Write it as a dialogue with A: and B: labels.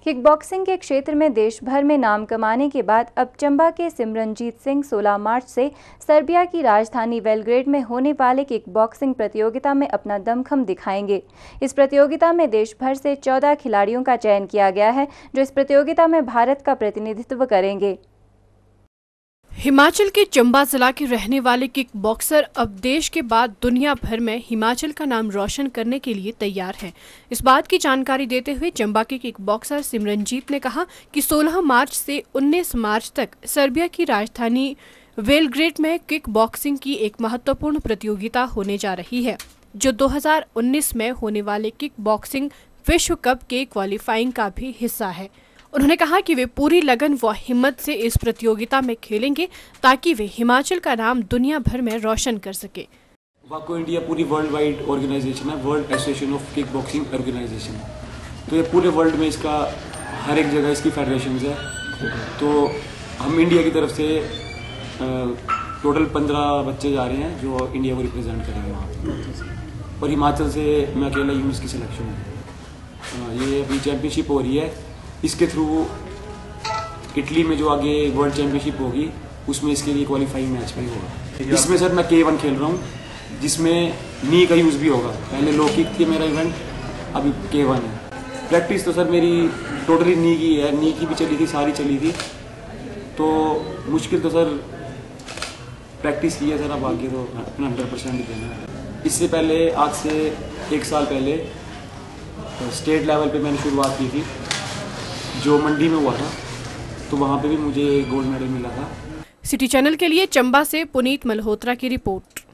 A: Kickboxing के क्षेत्र में देश भर में नाम कमाने के बाद अब चंबा के सिमरनजीत सिंह 16 मार्च से सर्बिया की राजधानी बेलग्रेड में होने वाले किकबॉक्सिंग प्रतियोगिता में अपना दमखम दिखाएंगे। इस प्रतियोगिता में देश भर से 14 खिलाड़ियों का चयन किया गया है, जो इस प्रतियोगिता में भारत का प्रतिनिधित्व करेंगे।
B: हिमाचल के चंबा जिला के रहने वाले किक बॉक्सर अब देश के बाद दुनिया भर में हिमाचल का नाम रोशन करने के लिए तैयार हैं। इस बात की जानकारी देते हुए चंबा के किक बॉक्सर सिमरनजीत ने कहा कि 16 मार्च से 19 मार्च तक सर्बिया की राजधानी बेलग्रेड में किक बॉक्सिंग की एक महत्वपूर्ण प्रतियोगिता होने जा रही है, जो 2019 में होने वाले किक बॉक्सिंग विश्व कप के क्वालिफाइंग का भी हिस्सा है। उन्होंने कहा कि वे पूरी लगन व हिम्मत से इस प्रतियोगिता में खेलेंगे ताकि वे हिमाचल का नाम दुनिया भर में रोशन कर सके।
C: वाको इंडिया पूरी वर्ल्ड वाइड ऑर्गेनाइजेशन है, world association of kickboxing organisation. तो ये पूरे वर्ल्ड में इसका हर एक जगह इसकी फेडरेशन है। तो हम इंडिया की तरफ से टोटल 15 बच्चे जा रहे हैं जो इंडिया को रिप्रेजेंट करेंगे वहाँ, और हिमाचल से मैं अकेला यूँ इसकी सिलेक्शन है। ये अभी चैम्पियनशिप हो रही है, इसके थ्रू इटली में जो आगे वर्ल्ड चैंपियनशिप होगी उसमें इसके लिए क्वालिफाइंग मैच भी होगा। इसमें सर मैं K1 खेल रहा हूँ, जिसमें नी का यूज़ भी होगा। पहले लो किक थी मेरा इवेंट, अभी K1 है। प्रैक्टिस तो सर मेरी टोटली नी की है, नी की भी चली थी, सारी चली थी। तो मुश्किल तो सर प्रैक्टिस की है सर, अब आगे तो अपना 100% देना है। इससे पहले आज से 1 साल पहले स्टेट लेवल पे मैंने शुरुआत की थी, जो मंडी में हुआ था, तो वहाँ पे भी मुझे गोल्ड मेडल मिला था।
B: सिटी चैनल के लिए चंबा से पुनीत मल्होत्रा की रिपोर्ट।